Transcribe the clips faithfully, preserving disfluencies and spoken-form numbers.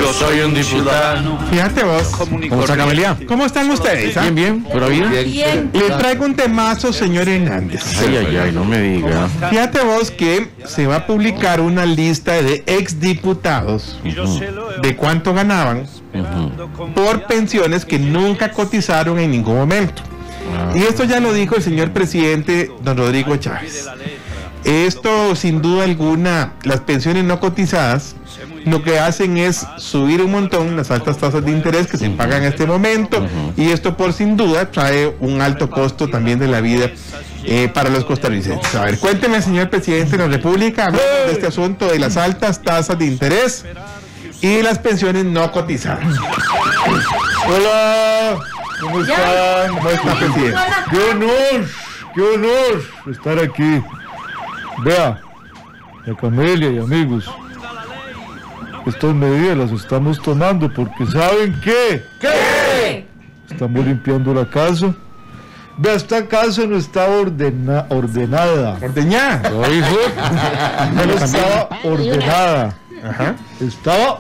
Yo soy un diputado. Fíjate vos. ¿Cómo está, Camelia? ¿Cómo están ustedes? Bien, bien, pero bien. Bien. Le traigo un temazo, señor Hernández. Ay, ay, ay, no me diga. Fíjate vos que se va a publicar una lista de exdiputados uh-huh. de cuánto ganaban uh-huh. por pensiones que nunca cotizaron en ningún momento. Uh-huh. Y esto ya lo dijo el señor presidente don Rodrigo Chávez. Esto, sin duda alguna, las pensiones no cotizadas lo que hacen es subir un montón las altas tasas de interés que se pagan en este momento, uh-huh. y esto por sin duda trae un alto costo también de la vida eh, para los costarricenses. A ver, cuénteme, señor presidente de la República, hablando de este asunto de las altas tasas de interés y las pensiones no cotizadas. Hola, ¿cómo están? ¿Cómo está, presidente? ¡Qué honor! ¡Qué honor estar aquí! Vea, la Camelia y amigos, estas medidas las estamos tomando porque ¿saben qué? ¿Qué? Estamos limpiando la casa. Vea, esta casa no está ordena, ordenada. ¿Ordeñada? No, hijo. No estaba ordenada. Ajá. Estaba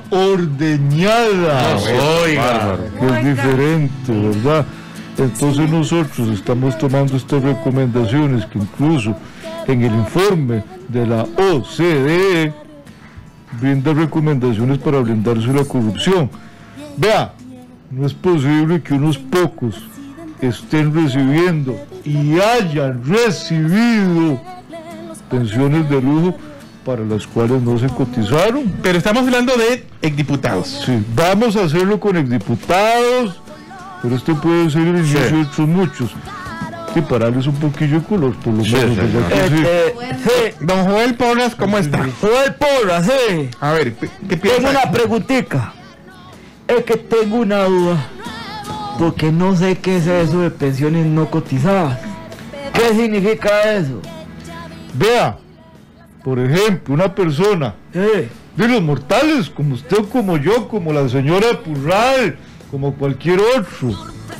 ordeñada. Oiga, que es diferente, ¿verdad? Entonces nosotros estamos tomando estas recomendaciones que incluso en el informe de la O C D E brinda recomendaciones para blindarse la corrupción. Vea, no es posible que unos pocos estén recibiendo y hayan recibido pensiones de lujo para las cuales no se cotizaron. Pero estamos hablando de exdiputados. Sí, vamos a hacerlo con exdiputados, pero esto puede ser el inicio sí. de otros muchos. Y para darles un poquillo de color, por lo sí, menos. Sí, eh, sí. Eh, sí. Don Joel Porras, ¿cómo está? Joel Porras, sí. A ver, ¿qué piensa? Tengo una preguntita. Es que tengo una duda. Porque no sé qué es eso de pensiones no cotizadas. ¿Qué significa eso? Vea, por ejemplo, una persona Sí. de los mortales, como usted, como yo, como la señora Purral, como cualquier otro.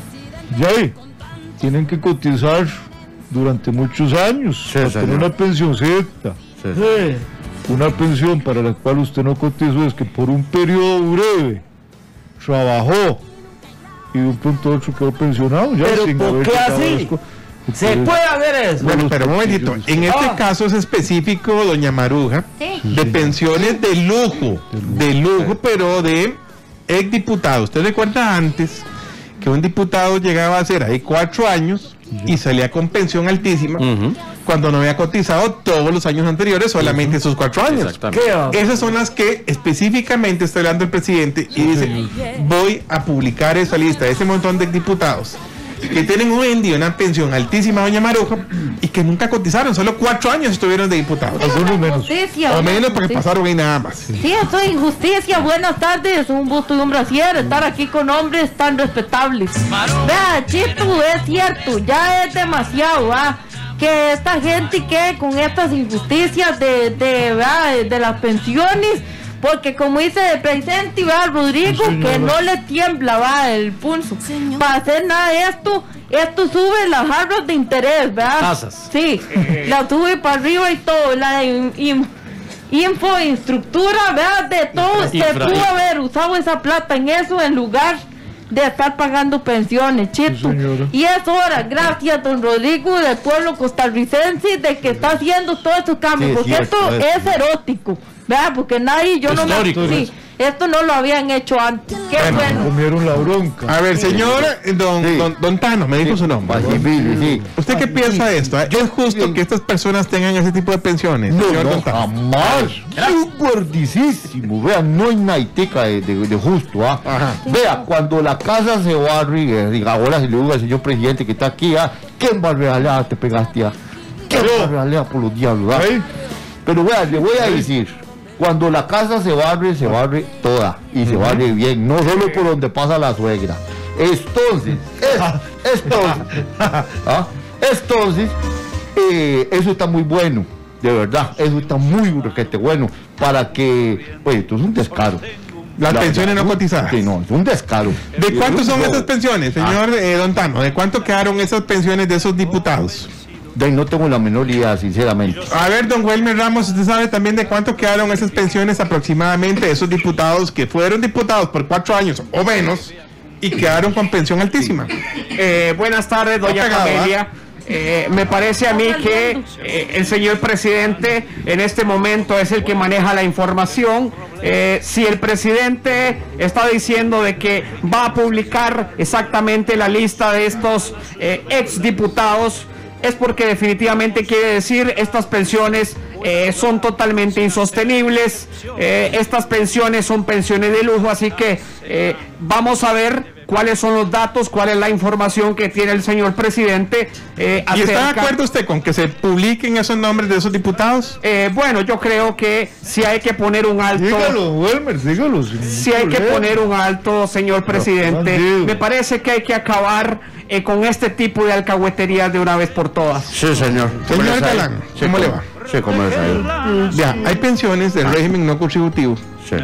Ya ahí. Tienen que cotizar durante muchos años sí, para tener una pensioncita. Sí. Sí. Una pensión para la cual usted no cotizó es que por un periodo breve trabajó y de un punto a otro quedó pensionado. Ya Pero sin ¿por haber qué así? ¿Se puede hacer eso? Bueno, pero un momentito, en este ah. caso es específico, doña Maruja, sí. de pensiones de lujo, de lujo, pero de exdiputado. ¿Usted recuerda antes que un diputado llegaba a ser ahí cuatro años y salía con pensión altísima uh-huh. cuando no había cotizado todos los años anteriores, solamente uh-huh. esos cuatro años? Esas son las que específicamente está hablando el presidente y dice, voy a publicar esa lista de ese montón de diputados que tienen hoy en día una pensión altísima, doña Maruja, y que nunca cotizaron, solo cuatro años estuvieron de diputados. Algunos menos. O menos porque pasaron ahí nada más. Sí, sí, eso es injusticia. Buenas tardes, un gusto y un brasier estar aquí con hombres tan respetables. Vea, Chito, es cierto, ya es demasiado, ¿ah? Que esta gente que con estas injusticias de, de, de, de las pensiones, porque como dice el presidente, ¿verdad, Rodrigo? Sí, que no le tiembla, va, el pulso. Señor. Para hacer nada de esto, esto sube las jarras de interés, ¿verdad? Tasas. Sí, la sube para arriba y todo, la in, in, infoestructura, ¿verdad? De todo, se infra, pudo infra. haber usado esa plata en eso en lugar de estar pagando pensiones, Chito. Sí, y es hora, gracias don Rodrigo, del pueblo costarricense, de que está haciendo todos estos cambios, sí, porque cierto, esto es, es erótico, ¿verdad? Porque nadie, yo histórico, no me... Sí, esto no lo habían hecho antes. Qué bueno. bueno. Comieron la bronca. A ver, señor don, sí. don, don Tano, me dijo sí. su nombre. Sí, sí. ¿Usted qué piensa de esto? ¿Es justo que estas personas tengan ese tipo de pensiones? No, señor no, don Tano? jamás. Es guardicísimo. Vea, no hay naitica de, de, de justo. ¿ah? Vea, cuando la casa se barre, diga, ahora se le digo al señor presidente que está aquí, ¿ah? ¿Quién barrealea te pegaste? ¿Ah? ¿Quién barrealea por los diablos? ¿Ah? Pero vea, le voy a decir. Cuando la casa se barre, se barre toda y se barre bien, no solo por donde pasa la suegra. Entonces, es, entonces, ¿ah? entonces eh, eso está muy bueno, de verdad, eso está muy bueno para que, oye, esto es un descaro. Las la, pensiones no cotizadas. Sí, no, es un descaro. ¿De cuánto son esas pensiones, señor ah. eh, don Tano? ¿De cuánto quedaron esas pensiones de esos diputados? De ahí no tengo la menor idea, sinceramente. A ver, don Wilmer Ramos, ¿usted sabe también de cuánto quedaron esas pensiones aproximadamente de esos diputados que fueron diputados por cuatro años o menos y quedaron con pensión altísima? Eh, buenas tardes, doña Pegado, Camelia. Eh, me parece a mí que eh, el señor presidente en este momento es el que maneja la información. Eh, si el presidente está diciendo de que va a publicar exactamente la lista de estos eh, exdiputados, es porque definitivamente quiere decir estas pensiones eh, son totalmente insostenibles, eh, estas pensiones son pensiones de lujo, así que eh, vamos a ver cuáles son los datos, cuál es la información que tiene el señor presidente. Eh, ¿Y está de acerca- acuerdo usted con que se publiquen esos nombres de esos diputados? Eh, bueno, yo creo que si hay que poner un alto... Dígalo, Wilmer, dígalo. sin Si hay que problema. poner un alto, señor presidente, bandido. me parece que hay que acabar eh, con este tipo de alcahueterías de una vez por todas. Sí, señor. Señor ¿Cómo les ha ido? Galán, Sí, ¿cómo le va? Sí, ¿cómo les ha ido? Ya, hay pensiones del régimen no contributivo Sí,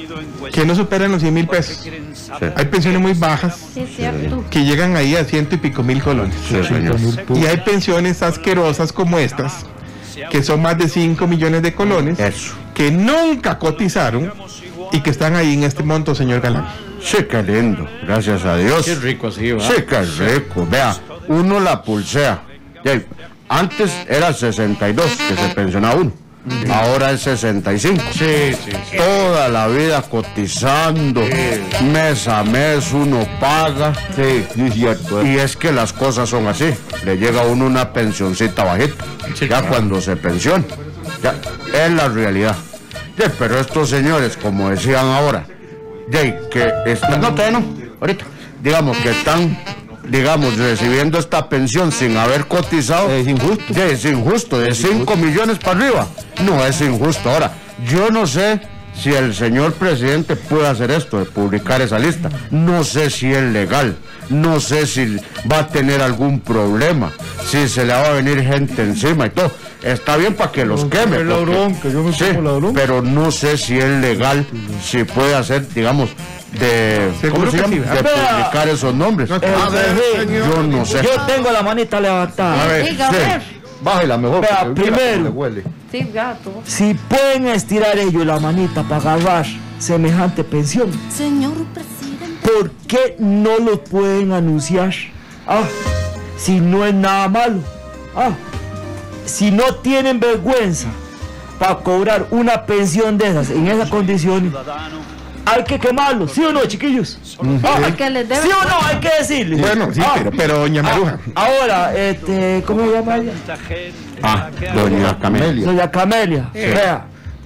que no superan los cien mil pesos. sí, Hay pensiones muy bajas Sí, es cierto. que llegan ahí a ciento y pico mil colones. sí, señor. Y hay pensiones asquerosas como estas, que son más de cinco millones de colones, Eso. que nunca cotizaron y que están ahí en este monto, señor Galán. Sí, qué lindo. Gracias a Dios. Qué rico así, ¿va? Sí, qué rico. Vea, uno la pulsea. Ya, antes era sesenta y dos que se pensionaba uno. Ahora es sesenta y cinco. Sí, sí, sí. Toda la vida cotizando, mes a mes uno paga. Sí, es cierto. Y es que las cosas son así. Le llega a uno una pensioncita bajita. Ya cuando se pensiona. Ya, es la realidad. Ya, pero estos señores, como decían ahora, ya, que están, no, todavía no, ahorita, digamos que están, digamos, recibiendo esta pensión sin haber cotizado. Es injusto. Ya, es injusto, de cinco millones para arriba. No, es injusto. Ahora, yo no sé si el señor presidente puede hacer esto, de publicar esa lista. No sé si es legal. No sé si va a tener algún problema, si se le va a venir gente encima y todo. Está bien para que los No, queme. es la porque- bronca, yo me sí, como la bronca. pero no sé si es legal, si puede hacer, digamos, de, Seguro ¿cómo se que llama? sí, de ¿verdad? publicar esos nombres. No, A a ver, ver, señor. yo no sé. Yo tengo la manita levantada. A ver, Diga, a sí. ver. Bájela mejor. Vea, porque mira primero. cómo le huele. Sí, gato. Si pueden estirar ellos la manita para agarrar semejante pensión, Señor presidente. ¿por qué no lo pueden anunciar? Ah, si no es nada malo. Ah, si no tienen vergüenza para cobrar una pensión de esas en esas condiciones, hay que quemarlo, ¿sí o no, chiquillos? Ah, Porque les debe- ¿sí o no? Hay que decirles. Bueno, sí, Ah, pero, pero doña Maruja. Ahora, este, ¿cómo se llama ella? Ah, doña Camelia. Doña Camelia. Vea,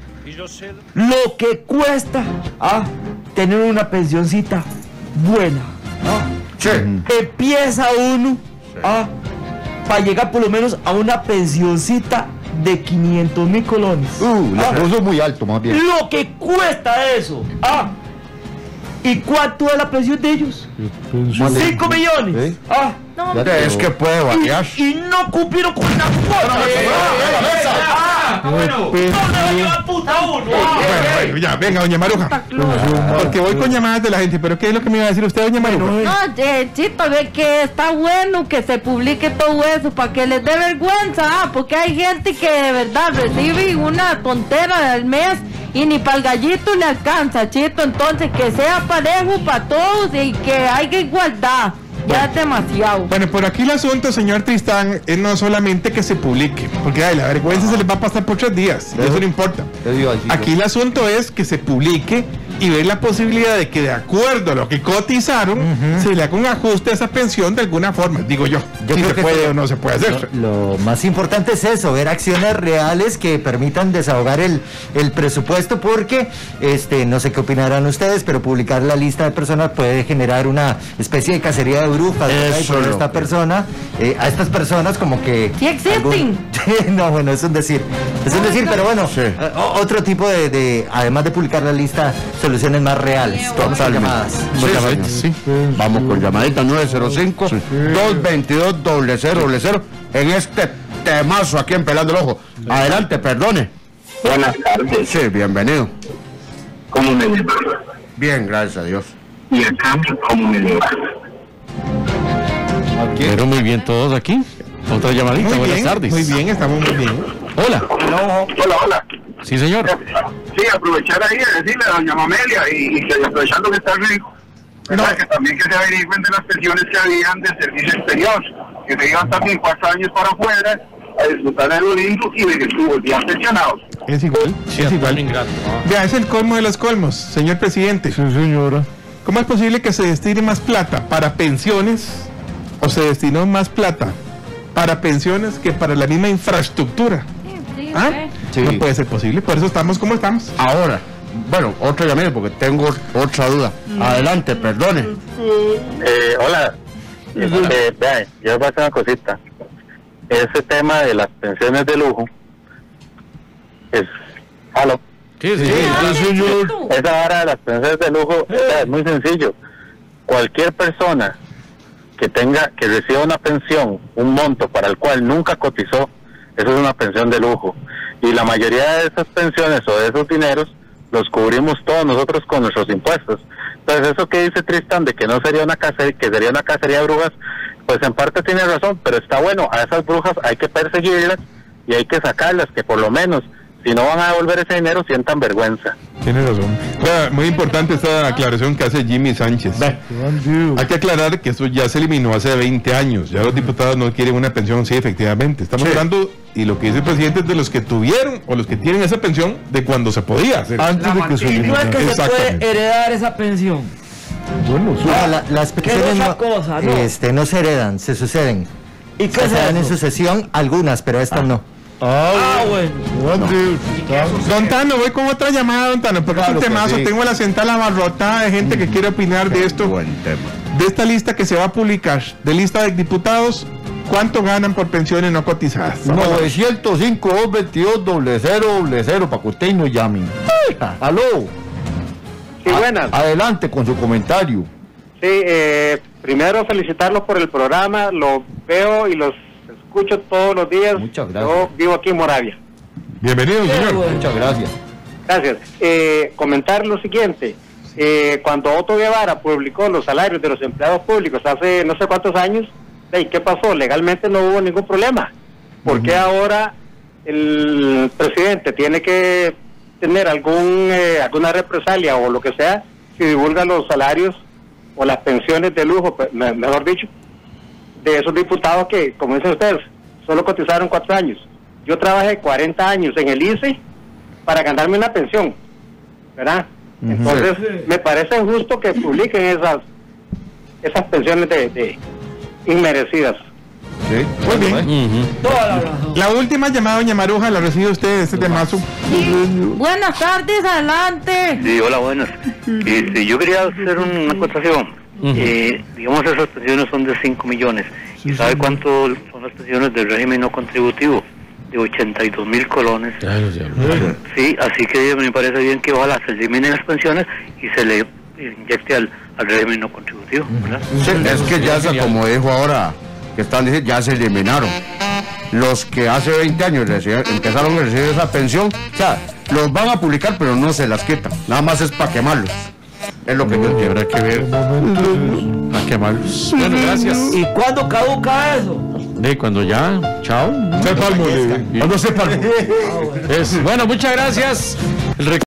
lo que cuesta ah, tener una pensioncita buena. Ah, Sí. empieza uno ah, para llegar por lo menos a una pensioncita de quinientos mil colones. Uh, le Ah, puso muy alto, más bien. lo que cuesta eso. Ah, ¿y cuánto es la pensión de ellos? Pensión. cinco millones. ¿Eh? Ah, No, Ya, es que puede variar. y, y no cumplieron con la cuota. Ah, bueno, no le va a llevar puta a uno. Ah. Bueno, bueno, ya, venga, doña Maruja. Porque voy con llamadas de la gente, pero ¿qué es lo que me iba a decir usted, doña Maruja? No, eh, Chito, ve que está bueno que se publique todo eso para que les dé vergüenza, ah, porque hay gente que de verdad recibe una tontera del mes y ni para el gallito le alcanza, Chito. Entonces que sea parejo para todos y que haya igualdad. Ya es demasiado. Bueno, por aquí el asunto, señor Tristán, es no solamente que se publique, porque ay, la vergüenza se les va a pasar por tres días, y eso no importa. Te digo así, Aquí el asunto es que se publique y ver la posibilidad de que de acuerdo a lo que cotizaron, se le haga un ajuste a esa pensión de alguna forma, digo yo. Yo si creo se que puede eso- o no se puede hacer. Lo, lo más importante es eso, ver acciones reales que permitan desahogar el, el presupuesto, porque este no sé qué opinarán ustedes, pero publicar la lista de personas puede generar una especie de cacería de brujas, ¿verdad? Y Eso poner es a lo esta que- persona, eh, a estas personas como que Sí existen. algún- no, bueno, es un decir, es un decir, pero bueno, Sí. eh, o- otro tipo de, de, además de publicar la lista, soluciones más reales. Vamos a Totalmente. llamadas. Sí, señor. Sí. Vamos con llamadita nueve cero cinco, dos veintidós, cero cero cero en este temazo aquí en Pelando el Ojo. Adelante, perdone. Buenas tardes, Sí, bienvenido. ¿cómo me le va? Bien, gracias a Dios. Y acá, ¿cómo me le va? Pero muy bien todos aquí. Otra llamadita, Muy buenas bien, tardes. muy bien, estamos muy bien. Hola. Hola, hola. Sí, señor. Sí, aprovechar ahí de decirle a doña Mamelia y, y que aprovechando que está rico, ¿verdad? No. Que también que se averigüen de las pensiones que habían de servicio exterior, que se iban también cuatro años para afuera a disfrutar de lo lindo y de que se volvían pensionados. Es igual, es igual. Vea, es el colmo de los colmos, señor presidente. Sí, señora. ¿Cómo es posible que se destine más plata para pensiones o se destinó más plata para pensiones que para la misma infraestructura? ¿Ah? Sí. No puede ser posible, por eso estamos como estamos. Ahora, bueno, otra llamada porque tengo otra duda. Adelante, perdone. Eh, hola. Eh, vean, yo voy a hacer una cosita. Ese tema de las pensiones de lujo es... ¿Aló? Sí, sí, Sí, sí, señor. Esa hora de las pensiones de lujo o sea, es muy sencillo. Cualquier persona que tenga, que reciba una pensión, un monto para el cual nunca cotizó, eso es una pensión de lujo. Y la mayoría de esas pensiones o de esos dineros los cubrimos todos nosotros con nuestros impuestos. Entonces eso que dice Tristan de que no sería una cacería, que sería una cacería de brujas, pues en parte tiene razón, pero está bueno, a esas brujas hay que perseguirlas y hay que sacarlas, que por lo menos, si no van a devolver ese dinero, sientan vergüenza. Tiene razón. Vea, muy importante esta aclaración que hace Jimmy Sánchez. Bandido. Hay que aclarar que eso ya se eliminó hace veinte años. Ya los diputados no quieren una pensión, sí, efectivamente. Estamos Sí. hablando, y lo que dice el presidente es de los que tuvieron o los que tienen esa pensión de cuando se podía hacer. Antes de que se Y no es eliminara. que se Exactamente. puede heredar esa pensión. Bueno, sí. No, la- las ¿Qué es pensiones otra no, cosa, no? Este, no se heredan, se suceden. ¿Y qué Se es dan en eso? sucesión algunas, pero estas no. Ah, bueno. Bandido. Don Tano, voy con otra llamada, Don Tano, porque Claro es un que temazo. sí. Tengo la central abarrotada de gente que quiere opinar de esto, Buen tema. de esta lista que se va a publicar, de lista de diputados, ¿cuánto ganan por pensiones no cotizadas? novecientos cinco, doscientos veintidós, doble cero, doble cero, para que usted nos llame. Aló. Sí, buenas. Adelante con su comentario. Sí, eh, primero felicitarlos por el programa, lo veo y los escucho todos los días. Muchas gracias. Yo vivo aquí en Moravia. Bienvenido, Qué señor. bueno. Muchas gracias. Gracias. Eh, comentar lo siguiente. Eh, cuando Otto Guevara publicó los salarios de los empleados públicos hace no sé cuántos años, ¿y qué pasó? Legalmente no hubo ningún problema. ¿Por qué ahora el presidente tiene que tener algún eh, alguna represalia o lo que sea si divulga los salarios o las pensiones de lujo, pe- me- mejor dicho, de esos diputados que, como dicen ustedes, solo cotizaron cuatro años? Yo trabajé cuarenta años en el I C E para ganarme una pensión, ¿verdad? Entonces, me parece injusto que publiquen esas esas pensiones de, de inmerecidas. Sí. Muy bien. Ujú. Toda la razón. La última llamada, doña Maruja, la recibe usted, este temazo. Buenas tardes, adelante. Sí, hola, buenas. Este, yo quería hacer una acotación. Eh, digamos, esas pensiones son de cinco millones. ¿Y sabe cuánto son las pensiones del régimen no contributivo? De ochenta y dos mil colones. Claro, ya. Sí, así que me parece bien que ojalá se eliminen las pensiones y se le inyecte al, al régimen no contributivo, ¿verdad? Sí, es que ya, se, como dijo ahora, que están diciendo, ya se eliminaron. Los que hace veinte años reciben- empezaron a recibir esa pensión, o sea, los van a publicar, pero no se las quitan. Nada más es para quemarlos. Es lo que yo Y entiendo. habrá que ver a quemarlos. Bueno, gracias. ¿Y cuándo caduca eso? De cuando ya, chao. Se palmo, le- Cuando sepa. Es, bueno, muchas gracias. El rec-